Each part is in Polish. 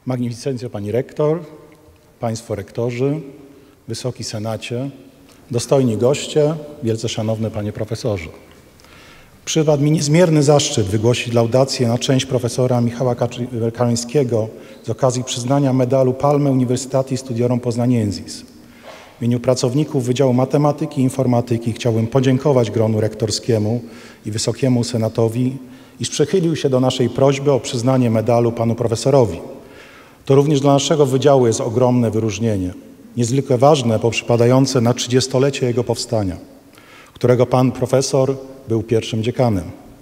Magnificencjo Pani Rektor, Państwo Rektorzy, Wysoki Senacie, dostojni goście, wielce szanowny Panie Profesorze. Przypadł mi niezmierny zaszczyt wygłosić laudację na cześć profesora Michała Karońskiego z okazji przyznania medalu Palme Universitatis Studiorum Poznaniensis. W imieniu pracowników Wydziału Matematyki i Informatyki chciałbym podziękować gronu rektorskiemu i Wysokiemu Senatowi, iż przychylił się do naszej prośby o przyznanie medalu panu profesorowi. To również dla naszego wydziału jest ogromne wyróżnienie, niezwykle ważne, bo przypadające na 30-lecie jego powstania, którego pan profesor był pierwszym dziekanem.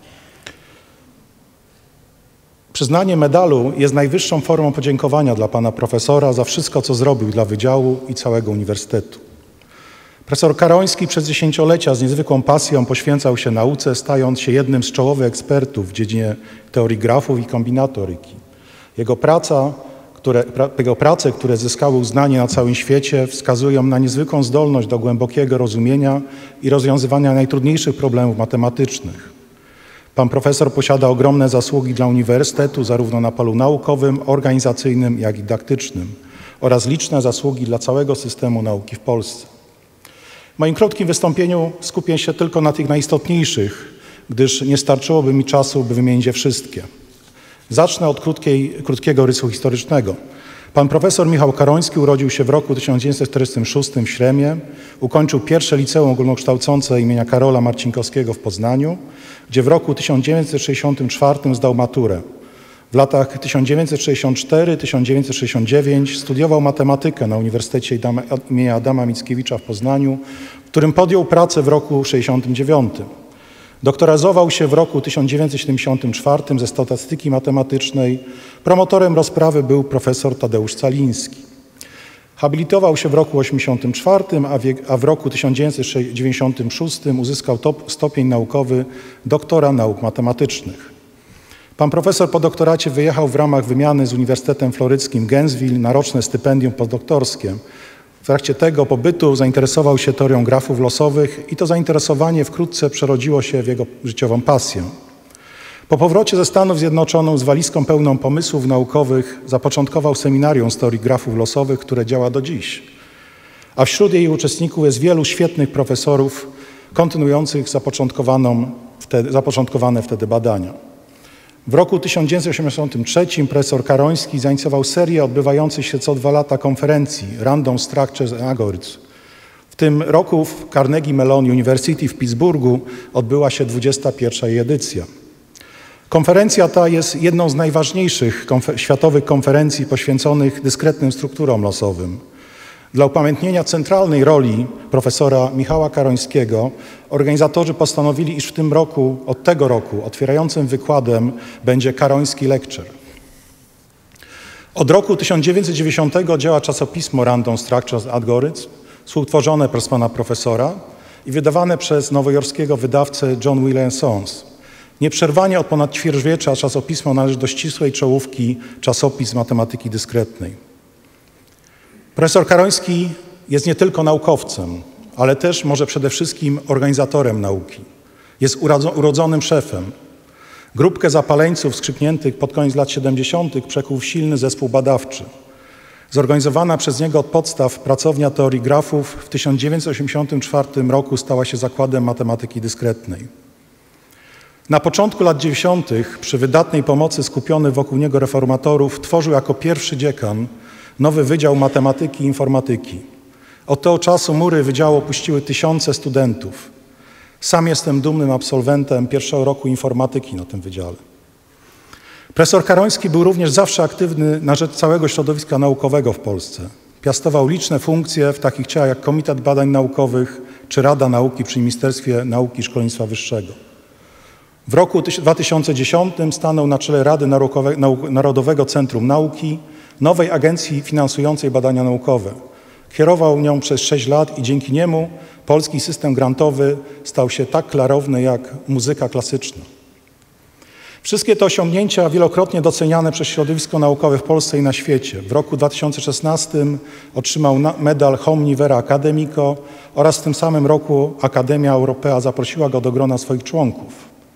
Przyznanie medalu jest najwyższą formą podziękowania dla pana profesora za wszystko, co zrobił dla wydziału i całego uniwersytetu. Profesor Karoński przez dziesięciolecia z niezwykłą pasją poświęcał się nauce, stając się jednym z czołowych ekspertów w dziedzinie teorii grafów i kombinatoryki. Jego prace, które zyskały uznanie na całym świecie, wskazują na niezwykłą zdolność do głębokiego rozumienia i rozwiązywania najtrudniejszych problemów matematycznych. Pan profesor posiada ogromne zasługi dla uniwersytetu zarówno na polu naukowym, organizacyjnym, jak i dydaktycznym oraz liczne zasługi dla całego systemu nauki w Polsce. W moim krótkim wystąpieniu skupię się tylko na tych najistotniejszych, gdyż nie starczyłoby mi czasu, by wymienić je wszystkie. Zacznę od krótkiego rysu historycznego. Pan profesor Michał Karoński urodził się w roku 1946 w Śremie, ukończył pierwsze liceum ogólnokształcące imienia Karola Marcinkowskiego w Poznaniu, gdzie w roku 1964 zdał maturę. W latach 1964-1969 studiował matematykę na Uniwersytecie imienia Adama Mickiewicza w Poznaniu, w którym podjął pracę w roku 1969. Doktoryzował się w roku 1974 ze statystyki matematycznej. Promotorem rozprawy był profesor Tadeusz Caliński. Habilitował się w roku 1984, a w roku 1996 uzyskał stopień naukowy doktora nauk matematycznych. Pan profesor po doktoracie wyjechał w ramach wymiany z Uniwersytetem Floryckim Gainesville na roczne stypendium postdoktorskie. W trakcie tego pobytu zainteresował się teorią grafów losowych i to zainteresowanie wkrótce przerodziło się w jego życiową pasję. Po powrocie ze Stanów Zjednoczonych z walizką pełną pomysłów naukowych zapoczątkował seminarium z teorii grafów losowych, które działa do dziś. A wśród jej uczestników jest wielu świetnych profesorów kontynuujących zapoczątkowane wtedy badania. W roku 1983 profesor Karoński zainicjował serię odbywających się co 2 lata konferencji Random Structures and Algorithms. W tym roku w Carnegie Mellon University w Pittsburghu odbyła się 21. edycja. Konferencja ta jest jedną z najważniejszych światowych konferencji poświęconych dyskretnym strukturom losowym. Dla upamiętnienia centralnej roli profesora Michała Karońskiego organizatorzy postanowili, iż w tym roku, od tego roku, otwierającym wykładem będzie Karoński Lecture. Od roku 1990 działa czasopismo Random Structures Algorithms, współtworzone przez pana profesora i wydawane przez nowojorskiego wydawcę John William Sons. Nieprzerwanie od ponad ćwierćwiecza czasopismo należy do ścisłej czołówki czasopism matematyki dyskretnej. Profesor Karoński jest nie tylko naukowcem, ale też może przede wszystkim organizatorem nauki. Jest urodzonym szefem. Grupkę zapaleńców skrzykniętych pod koniec lat 70. przekuł w silny zespół badawczy. Zorganizowana przez niego od podstaw pracownia teorii grafów w 1984 roku stała się zakładem matematyki dyskretnej. Na początku lat 90. przy wydatnej pomocy skupionych wokół niego reformatorów tworzył jako pierwszy dziekan nowy Wydział Matematyki i Informatyki. Od tego czasu mury wydziału opuściły tysiące studentów. Sam jestem dumnym absolwentem pierwszego roku informatyki na tym wydziale. Profesor Karoński był również zawsze aktywny na rzecz całego środowiska naukowego w Polsce. Piastował liczne funkcje w takich ciałach jak Komitet Badań Naukowych czy Rada Nauki przy Ministerstwie Nauki i Szkolnictwa Wyższego. W roku 2010 stanął na czele Rady Narodowego Centrum Nauki, nowej agencji finansującej badania naukowe. Kierował nią przez 6 lat i dzięki niemu polski system grantowy stał się tak klarowny jak muzyka klasyczna. Wszystkie te osiągnięcia wielokrotnie doceniane przez środowisko naukowe w Polsce i na świecie. W roku 2016 otrzymał medal Omnivora Academico oraz w tym samym roku Academia Europea zaprosiła go do grona swoich członków.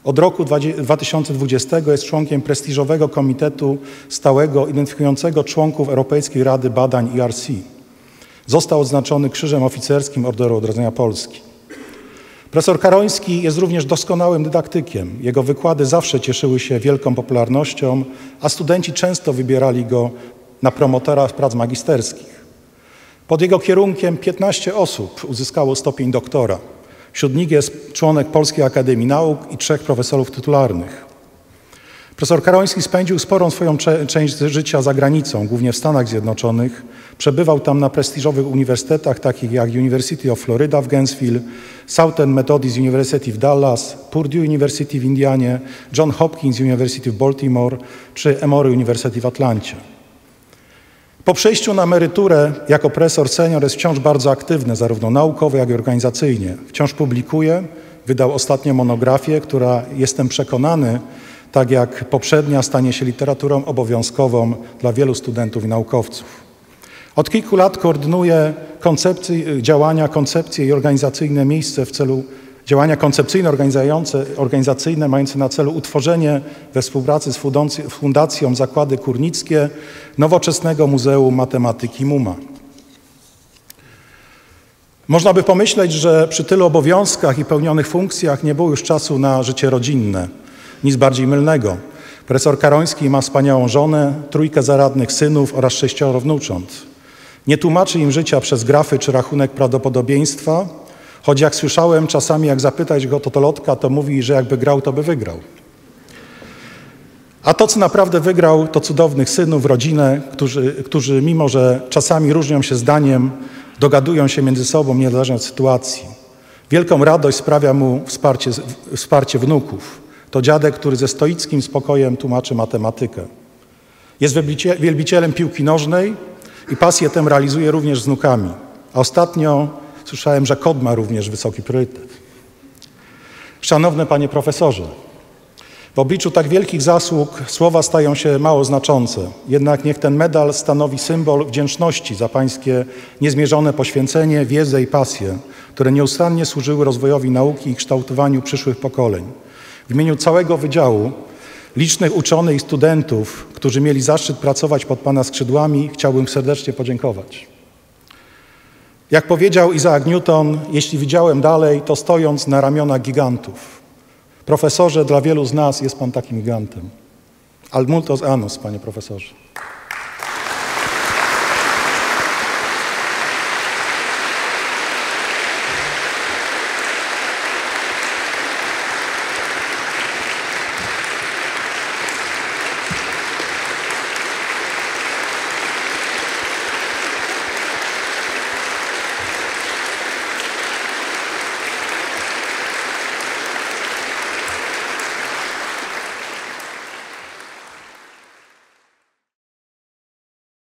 Od roku 2020 jest członkiem prestiżowego komitetu stałego identyfikującego członków Europejskiej Rady Badań ERC. Został odznaczony Krzyżem Oficerskim Orderu Odrodzenia Polski. Profesor Karoński jest również doskonałym dydaktykiem. Jego wykłady zawsze cieszyły się wielką popularnością, a studenci często wybierali go na promotora prac magisterskich. Pod jego kierunkiem 15 osób uzyskało stopień doktora. Wśród nich jest członek Polskiej Akademii Nauk i 3 profesorów tytularnych. Profesor Karoński spędził sporą swoją część życia za granicą, głównie w Stanach Zjednoczonych. Przebywał tam na prestiżowych uniwersytetach, takich jak University of Florida w Gainesville, Southern Methodist University w Dallas, Purdue University w Indianie, John Hopkins University w Baltimore czy Emory University w Atlancie. Po przejściu na emeryturę jako profesor senior jest wciąż bardzo aktywny, zarówno naukowo, jak i organizacyjnie. Wciąż publikuje, wydał ostatnią monografię, która, jestem przekonany, tak jak poprzednia, stanie się literaturą obowiązkową dla wielu studentów i naukowców. Od kilku lat koordynuje działania koncepcje i organizacyjne miejsce w celu działania koncepcyjno-organizacyjne mające na celu utworzenie we współpracy z Fundacją Zakłady Górnickie nowoczesnego Muzeum Matematyki MUMA. Można by pomyśleć, że przy tylu obowiązkach i pełnionych funkcjach nie było już czasu na życie rodzinne. Nic bardziej mylnego. Profesor Karoński ma wspaniałą żonę, 3 zaradnych synów oraz 6 wnucząt. Nie tłumaczy im życia przez grafy czy rachunek prawdopodobieństwa, choć jak słyszałem, czasami jak zapytać go o totolotka, to mówi, że jakby grał, to by wygrał. A to, co naprawdę wygrał, to cudownych synów, rodzinę, którzy mimo, że czasami różnią się zdaniem, dogadują się między sobą niezależnie od sytuacji. Wielką radość sprawia mu wsparcie wnuków. To dziadek, który ze stoickim spokojem tłumaczy matematykę. Jest wielbicielem piłki nożnej i pasję tę realizuje również z wnukami. A ostatnio słyszałem, że kod ma również wysoki priorytet. Szanowny panie profesorze, w obliczu tak wielkich zasług słowa stają się mało znaczące. Jednak niech ten medal stanowi symbol wdzięczności za pańskie niezmierzone poświęcenie, wiedzę i pasję, które nieustannie służyły rozwojowi nauki i kształtowaniu przyszłych pokoleń. W imieniu całego wydziału, licznych uczonych i studentów, którzy mieli zaszczyt pracować pod pana skrzydłami, chciałbym serdecznie podziękować. Jak powiedział Isaac Newton, jeśli widziałem dalej, to stojąc na ramionach gigantów. Profesorze, dla wielu z nas jest pan takim gigantem. Al multos annus, panie profesorze.